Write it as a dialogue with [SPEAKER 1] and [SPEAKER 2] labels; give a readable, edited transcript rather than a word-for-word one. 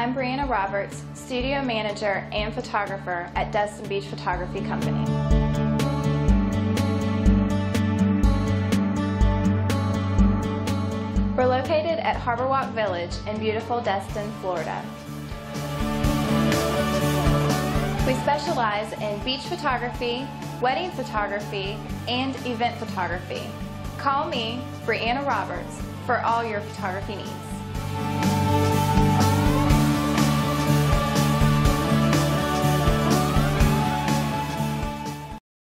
[SPEAKER 1] I'm Brianna Roberts, studio manager and photographer at Destin Beach Photography Company. We're located at Harbor Walk Village in beautiful Destin, Florida. We specialize in beach photography, wedding photography, and event photography. Call me, Brianna Roberts, for all your photography needs.